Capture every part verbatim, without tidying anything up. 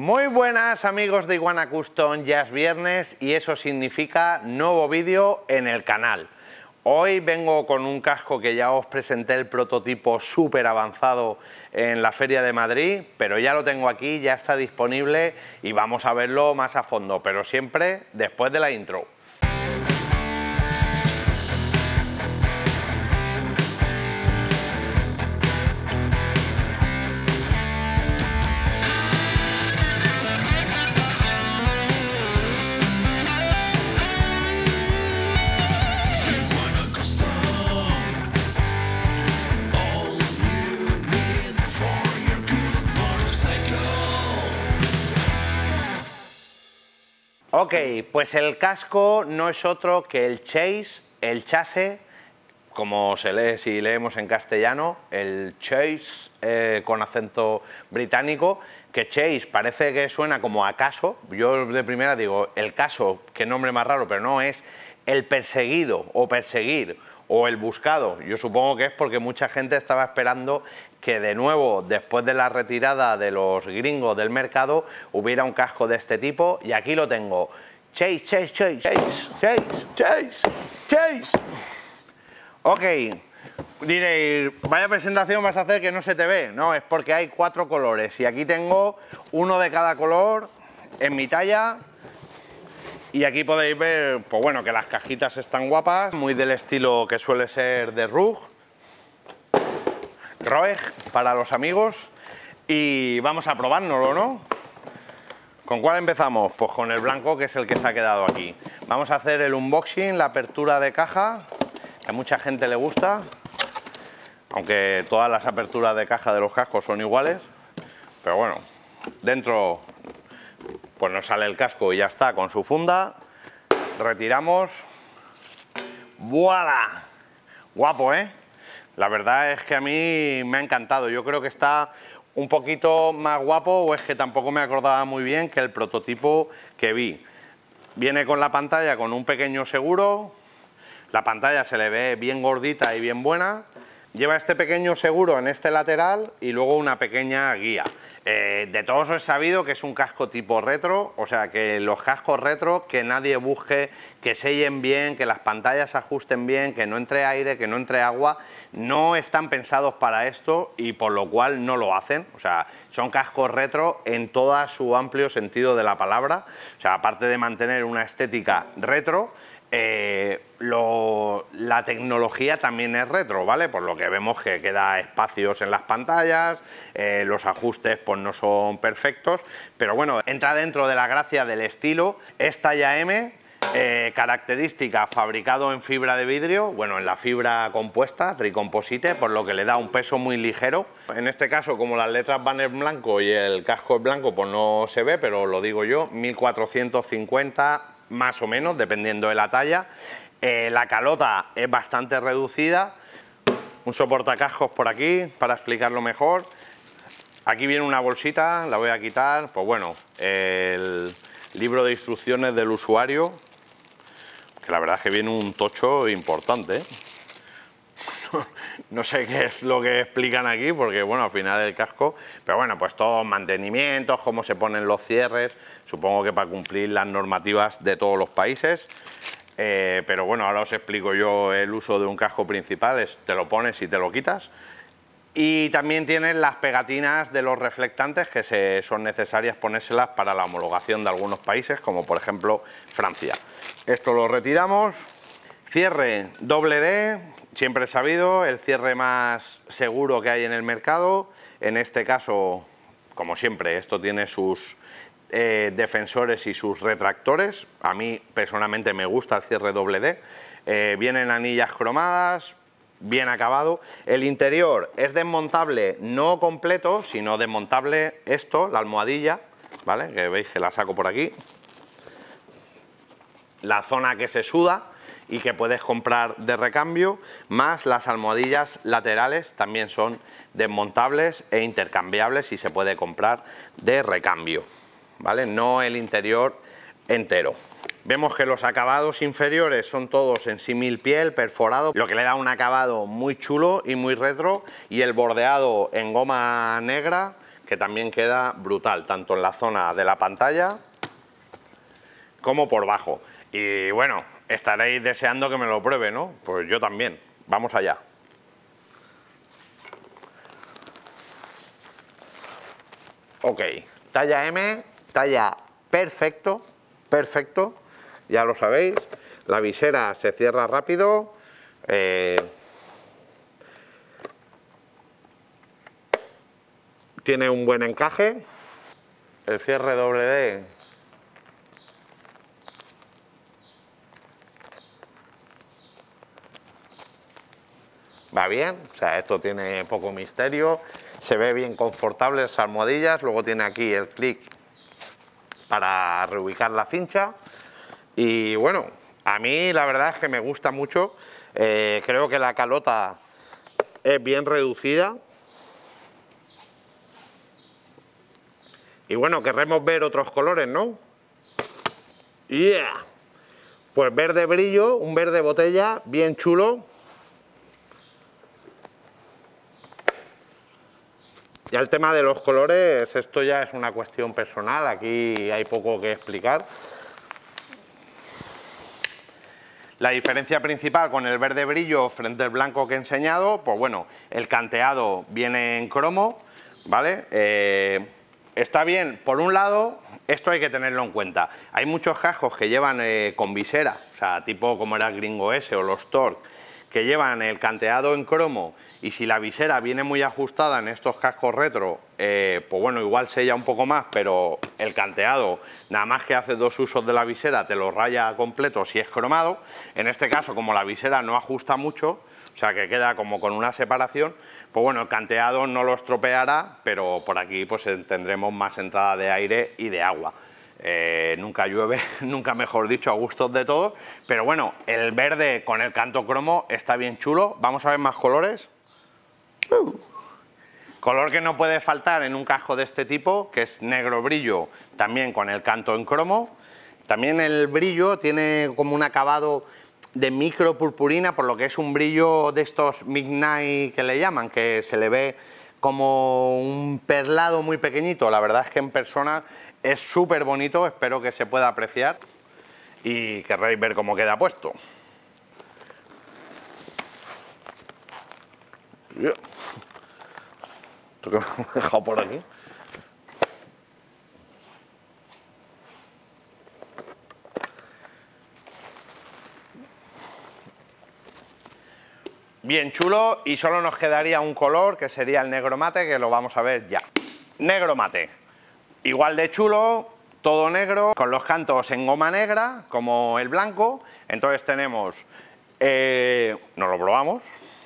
Muy buenas amigos de Iguana Custom, ya es viernes y eso significa nuevo vídeo en el canal. Hoy vengo con un casco que ya os presenté el prototipo súper avanzado en la Feria de Madrid, pero ya lo tengo aquí, ya está disponible y vamos a verlo más a fondo, pero siempre después de la intro. Ok, pues el casco no es otro que el Chase, el Chase, como se lee si leemos en castellano, el Chase eh, con acento británico, que Chase parece que suena como a caso. Yo de primera digo, el caso, qué nombre más raro, pero no, es el perseguido o perseguir o el buscado. Yo supongo que es porque mucha gente estaba esperando que de nuevo, después de la retirada de los gringos del mercado, hubiera un casco de este tipo, y aquí lo tengo. Chase, Chase, Chase, Chase, Chase, Chase, Chase. Ok, diréis, vaya presentación vas a hacer que no se te ve. No, es porque hay cuatro colores y aquí tengo uno de cada color en mi talla. Y aquí podéis ver, pues bueno, que las cajitas están guapas, muy del estilo que suele ser de R U G. Roeg para los amigos, y vamos a probárnoslo, ¿no? ¿Con cuál empezamos? Pues con el blanco, que es el que se ha quedado aquí. Vamos a hacer el unboxing, la apertura de caja, que a mucha gente le gusta, aunque todas las aperturas de caja de los cascos son iguales, pero bueno, dentro pues nos sale el casco y ya está, con su funda. Retiramos. ¡Voilà! Guapo, ¿eh? La verdad es que a mí me ha encantado. Yo creo que está un poquito más guapo, o es que tampoco me acordaba muy bien, que el prototipo que vi. Viene con la pantalla con un pequeño seguro. La pantalla se le ve bien gordita y bien buena. Lleva este pequeño seguro en este lateral y luego una pequeña guía. Eh, de todos os he sabido que es un casco tipo retro, o sea que los cascos retro, que nadie busque que sellen bien, que las pantallas se ajusten bien, que no entre aire, que no entre agua, no están pensados para esto y por lo cual no lo hacen. O sea, son cascos retro en todo su amplio sentido de la palabra. O sea, aparte de mantener una estética retro, Eh, lo, la tecnología también es retro, ¿vale? Por lo que vemos que queda espacios en las pantallas, eh, los ajustes pues no son perfectos, pero bueno, entra dentro de la gracia del estilo. Es talla M, eh, característica fabricado en fibra de vidrio, bueno, en la fibra compuesta, tricomposite, por lo que le da un peso muy ligero. En este caso, como las letras van en blanco y el casco es blanco, pues no se ve, pero lo digo yo, mil cuatrocientos cincuenta más o menos, dependiendo de la talla. Eh, la calota es bastante reducida. Un soportacascos por aquí para explicarlo mejor. Aquí viene una bolsita, la voy a quitar. Pues bueno, el libro de instrucciones del usuario, que la verdad es que viene un tocho importante, ¿eh? No sé qué es lo que explican aquí, porque bueno, al final el casco, pero bueno, pues todos mantenimientos, cómo se ponen los cierres, supongo que para cumplir las normativas de todos los países. Eh, pero bueno, ahora os explico yo el uso de un casco principal, es te lo pones y te lo quitas. Y también tienes las pegatinas de los reflectantes que se, son necesarias ponérselas para la homologación de algunos países, como por ejemplo Francia. Esto lo retiramos. Cierre doble D. Siempre he sabido, el cierre más seguro que hay en el mercado. En este caso, como siempre, esto tiene sus eh, defensores y sus retractores. A mí personalmente me gusta el cierre doble D. Eh, vienen anillas cromadas, bien acabado. El interior es desmontable, no completo, sino desmontable esto, la almohadilla, ¿vale? Que veis que la saco por aquí. La zona que se suda y que puedes comprar de recambio, más las almohadillas laterales también son desmontables e intercambiables y se puede comprar de recambio, ¿vale? No el interior entero. Vemos que los acabados inferiores son todos en símil piel, perforado, lo que le da un acabado muy chulo y muy retro, y el bordeado en goma negra que también queda brutal, tanto en la zona de la pantalla como por bajo. Y bueno, estaréis deseando que me lo pruebe, ¿no? Pues yo también. Vamos allá. Ok, talla M, talla perfecto, perfecto, ya lo sabéis. La visera se cierra rápido. Eh, tiene un buen encaje. El cierre doble D va bien, o sea, esto tiene poco misterio, se ve bien confortable las almohadillas, luego tiene aquí el clic para reubicar la cincha y bueno, a mí la verdad es que me gusta mucho, eh, creo que la calota es bien reducida y bueno, querremos ver otros colores, ¿no? Yeah. Pues verde brillo, un verde botella bien chulo. Ya el tema de los colores, esto ya es una cuestión personal, aquí hay poco que explicar. La diferencia principal con el verde brillo frente al blanco que he enseñado, pues bueno, el canteado viene en cromo, ¿vale? Eh, está bien, por un lado, esto hay que tenerlo en cuenta. Hay muchos cascos que llevan eh, con visera, o sea, tipo como era el Gringo S o los Torque, que llevan el canteado en cromo y si la visera viene muy ajustada en estos cascos retro, eh, pues bueno, igual sella un poco más, pero el canteado, nada más que hace dos usos de la visera, te lo raya completo si es cromado. En este caso, como la visera no ajusta mucho, o sea que queda como con una separación, pues bueno, el canteado no lo estropeará, pero por aquí pues tendremos más entrada de aire y de agua. Eh, nunca llueve, nunca mejor dicho, a gustos de todos, pero bueno, el verde con el canto cromo está bien chulo. Vamos a ver más colores. Uh. Color que no puede faltar en un casco de este tipo, que es negro brillo, también con el canto en cromo. También el brillo tiene como un acabado de micro purpurina, por lo que es un brillo de estos midnight que le llaman, que se le ve como un perlado muy pequeñito. La verdad es que en persona es súper bonito, espero que se pueda apreciar y querréis ver cómo queda puesto. Esto que me he dejado por aquí. Bien chulo, y solo nos quedaría un color que sería el negro mate, que lo vamos a ver ya. Negro mate, igual de chulo, todo negro, con los cantos en goma negra, como el blanco. Entonces tenemos, eh, nos lo probamos.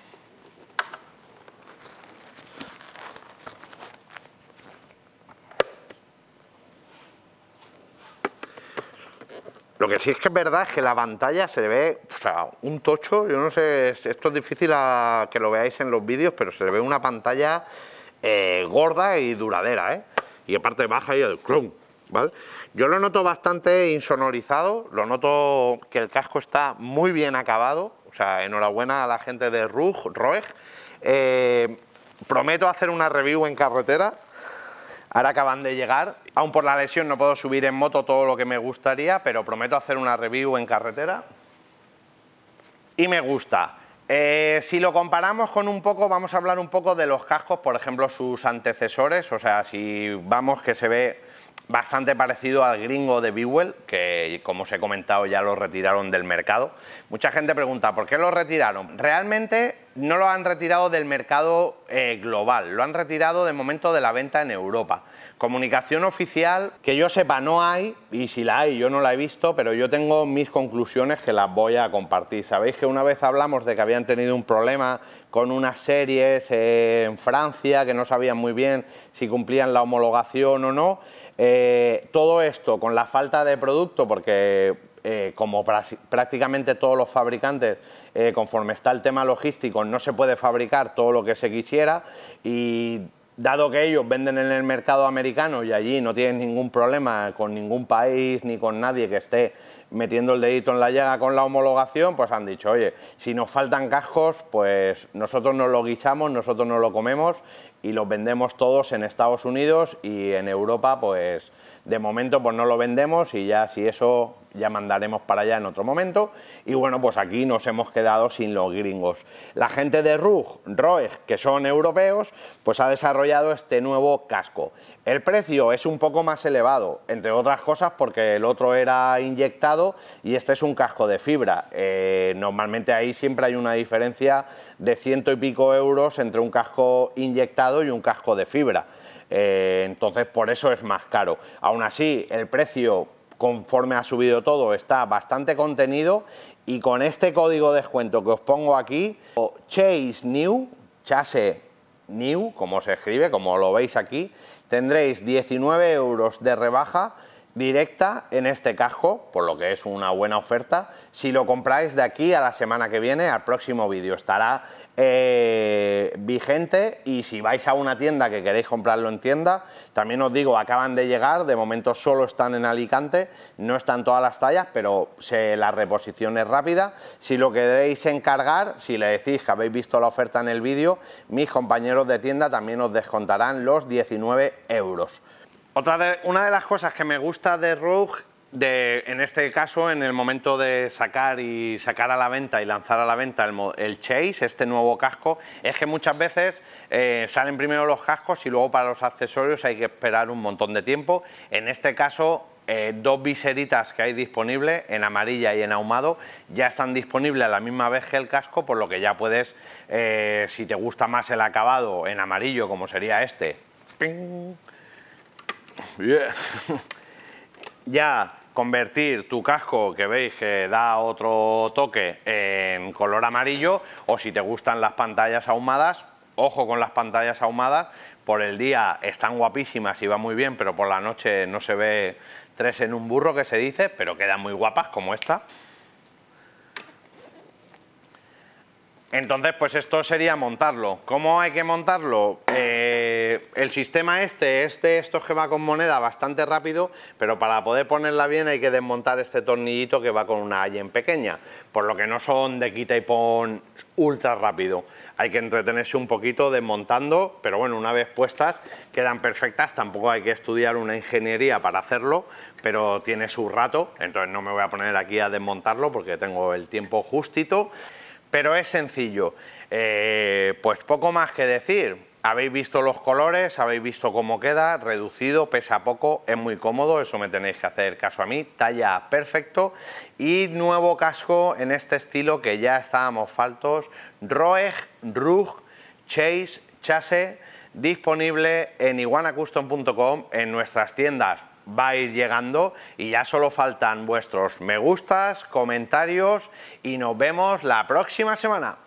Lo que sí es que es verdad es que la pantalla se le ve, o sea, un tocho, yo no sé, esto es difícil a que lo veáis en los vídeos, pero se le ve una pantalla eh, gorda y duradera, ¿eh? Y aparte baja y el clon, ¿vale? Yo lo noto bastante insonorizado, lo noto que el casco está muy bien acabado, o sea, enhorabuena a la gente de R U G, R O E G. Eh, prometo hacer una review en carretera. Ahora acaban de llegar, aún por la lesión no puedo subir en moto todo lo que me gustaría, pero prometo hacer una review en carretera. Y me gusta. Eh, si lo comparamos con un poco, vamos a hablar un poco de los cascos, por ejemplo, sus antecesores, o sea, si vamos que se ve bastante parecido al gringo de Bewell, que como os he comentado ya lo retiraron del mercado. Mucha gente pregunta, ¿por qué lo retiraron? Realmente no lo han retirado del mercado eh, global, lo han retirado de momento de la venta en Europa. Comunicación oficial, que yo sepa no hay, y si la hay yo no la he visto, pero yo tengo mis conclusiones que las voy a compartir. Sabéis que una vez hablamos de que habían tenido un problema con unas series eh, en Francia, que no sabían muy bien si cumplían la homologación o no. Eh, todo esto con la falta de producto, porque eh, como prácticamente todos los fabricantes, eh, conforme está el tema logístico, no se puede fabricar todo lo que se quisiera, y dado que ellos venden en el mercado americano y allí no tienen ningún problema con ningún país ni con nadie que esté metiendo el dedito en la llaga con la homologación, pues han dicho, oye, si nos faltan cascos, pues nosotros nos lo guisamos, nosotros nos lo comemos y los vendemos todos en Estados Unidos, y en Europa, pues de momento pues no lo vendemos, y ya si eso ya mandaremos para allá en otro momento. Y bueno, pues aquí nos hemos quedado sin los gringos. La gente de Rug, Roeg, que son europeos, pues ha desarrollado este nuevo casco. El precio es un poco más elevado, entre otras cosas porque el otro era inyectado y este es un casco de fibra. Eh, normalmente ahí siempre hay una diferencia de ciento y pico euros entre un casco inyectado y un casco de fibra. Eh, entonces por eso es más caro. Aún así, el precio, conforme ha subido todo, está bastante contenido, y con este código de descuento que os pongo aquí, Chase New, Chase New, como se escribe, como lo veis aquí, tendréis diecinueve euros de rebaja directa en este casco, por lo que es una buena oferta. Si lo compráis de aquí a la semana que viene, al próximo vídeo estará eh, vigente, y si vais a una tienda que queréis comprarlo en tienda, también os digo, acaban de llegar, de momento solo están en Alicante, no están todas las tallas, pero se, la reposición es rápida. Si lo queréis encargar, si le decís que habéis visto la oferta en el vídeo, mis compañeros de tienda también os descontarán los diecinueve euros. Otra de, una de las cosas que me gusta de Rug, de, en este caso, en el momento de sacar y sacar a la venta y lanzar a la venta el, el Chase, este nuevo casco, es que muchas veces eh, salen primero los cascos y luego para los accesorios hay que esperar un montón de tiempo. En este caso, eh, dos viseritas que hay disponibles, en amarilla y en ahumado, ya están disponibles a la misma vez que el casco, por lo que ya puedes, eh, si te gusta más el acabado en amarillo, como sería este, ¡ping! Yeah. Ya convertir tu casco, que veis que da otro toque, en color amarillo, o si te gustan las pantallas ahumadas, ojo con las pantallas ahumadas, por el día están guapísimas y va muy bien, pero por la noche no se ve tres en un burro, que se dice, pero quedan muy guapas como esta. Entonces, pues esto sería montarlo. ¿Cómo hay que montarlo? Eh, el sistema este es de estos que va con moneda bastante rápido, pero para poder ponerla bien hay que desmontar este tornillito que va con una Allen pequeña, por lo que no son de quita y pon ultra rápido. Hay que entretenerse un poquito desmontando, pero bueno, una vez puestas quedan perfectas. Tampoco hay que estudiar una ingeniería para hacerlo, pero tiene su rato, entonces no me voy a poner aquí a desmontarlo porque tengo el tiempo justito. Pero es sencillo, eh, pues poco más que decir. Habéis visto los colores, habéis visto cómo queda, reducido, pesa poco, es muy cómodo, eso me tenéis que hacer caso a mí, talla perfecto, y nuevo casco en este estilo que ya estábamos faltos, Roeg, Rug, Chase, Chase, disponible en iguana custom punto com, en nuestras tiendas. Va a ir llegando y ya solo faltan vuestros me gustas, comentarios, y nos vemos la próxima semana.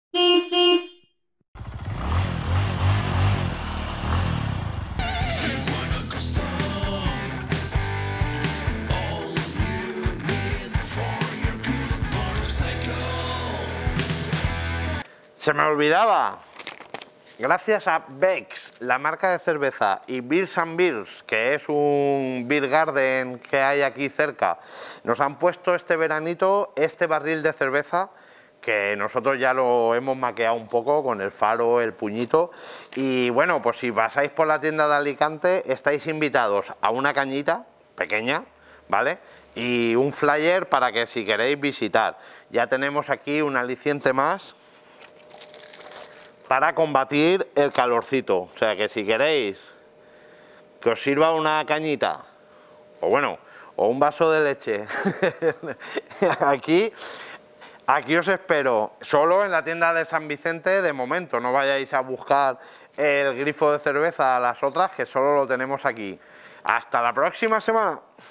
Se me olvidaba. Gracias a Beck's, la marca de cerveza, y Beers and Beers, que es un beer garden que hay aquí cerca, nos han puesto este veranito este barril de cerveza, que nosotros ya lo hemos maqueado un poco con el faro, el puñito. Y bueno, pues si pasáis por la tienda de Alicante, estáis invitados a una cañita pequeña, ¿vale? Y un flyer para que si queréis visitar. Ya tenemos aquí un aliciente más para combatir el calorcito. O sea que si queréis que os sirva una cañita, o bueno, o un vaso de leche, aquí, aquí os espero. Solo en la tienda de San Vicente de momento, no vayáis a buscar el grifo de cerveza a las otras, que solo lo tenemos aquí. Hasta la próxima semana.